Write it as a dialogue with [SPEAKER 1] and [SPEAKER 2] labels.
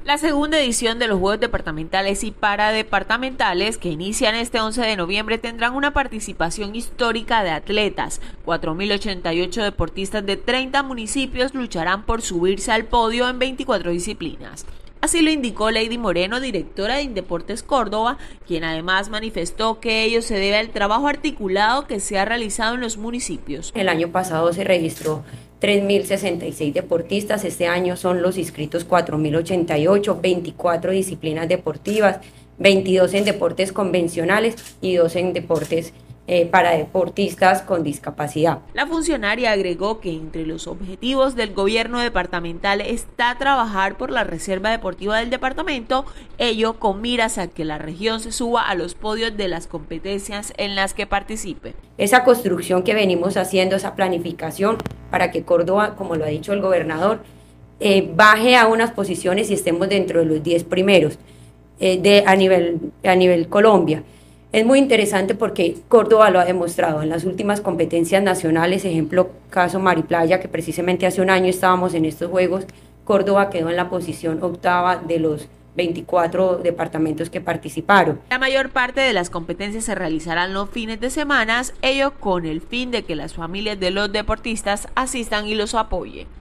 [SPEAKER 1] La segunda edición de los Juegos Departamentales y Paradepartamentales, que inician este 11 de noviembre, tendrán una participación histórica de atletas. 4.088 deportistas de 30 municipios lucharán por subirse al podio en 24 disciplinas. Así lo indicó Lady Moreno, directora de Indeportes Córdoba, quien además manifestó que ello se debe al trabajo articulado que se ha realizado en los municipios.
[SPEAKER 2] El año pasado se registró 3.066 deportistas, este año son los inscritos 4.088, 24 disciplinas deportivas, 22 en deportes convencionales y 2 en deportes para deportistas con discapacidad.
[SPEAKER 1] La funcionaria agregó que entre los objetivos del gobierno departamental está trabajar por la reserva deportiva del departamento, ello con miras a que la región se suba a los podios de las competencias en las que participe.
[SPEAKER 2] Esa construcción que venimos haciendo, esa planificación para que Córdoba, como lo ha dicho el gobernador, baje a unas posiciones y estemos dentro de los 10 primeros a nivel Colombia. Es muy interesante porque Córdoba lo ha demostrado en las últimas competencias nacionales, ejemplo, caso Mariplaya, que precisamente hace un año estábamos en estos Juegos, Córdoba quedó en la posición octava de los 24 departamentos que participaron.
[SPEAKER 1] La mayor parte de las competencias se realizarán los fines de semana, ello con el fin de que las familias de los deportistas asistan y los apoyen.